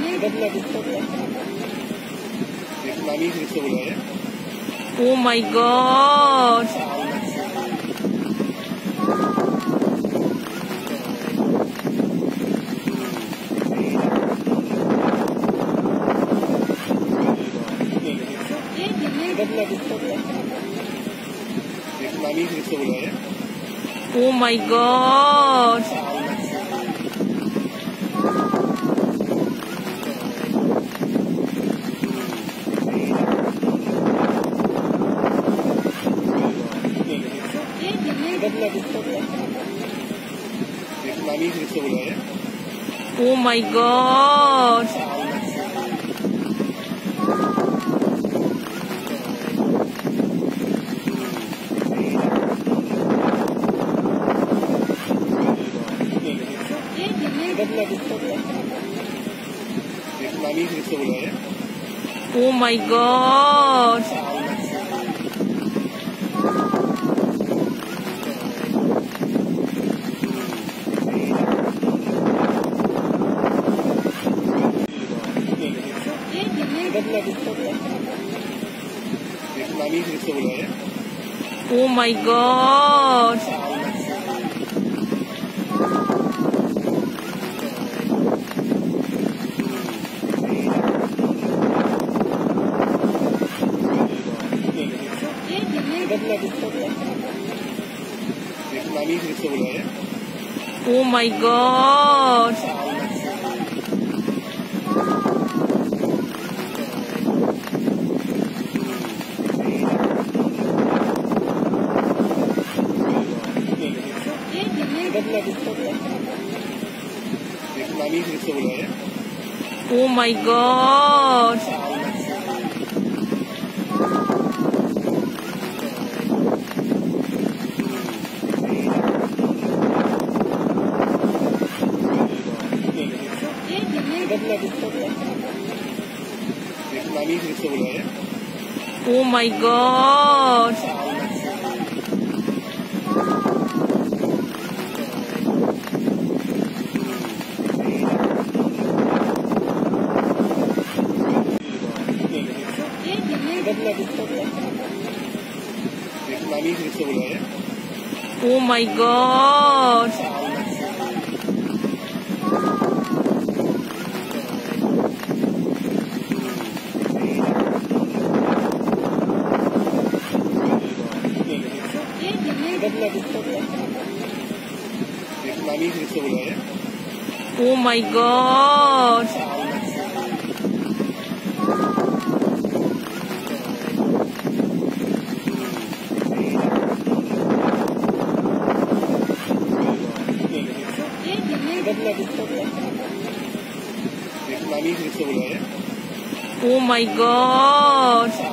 इस्लामी फिर से बुलाया। Oh my God! इस्लामी फिर से बुलाया। Oh my God! इस्लामी फिर से बुलाया। Oh my God! इस्लामी फिर से बुलाया। Oh my God! इस्लामी फिर से बुलाया। Oh my God! इस्लामी फिर से बुलाया। Oh my God! इस्लामी फिर से बुलाया। Oh my God! इस्लामी फिर से बुलाया। Oh my God! इस्लामी फिर से बुलाया। Oh my God! इस्लामी फिर से बुलाया। Oh my God! इस्लामी फिर से बुलाया। Oh my God!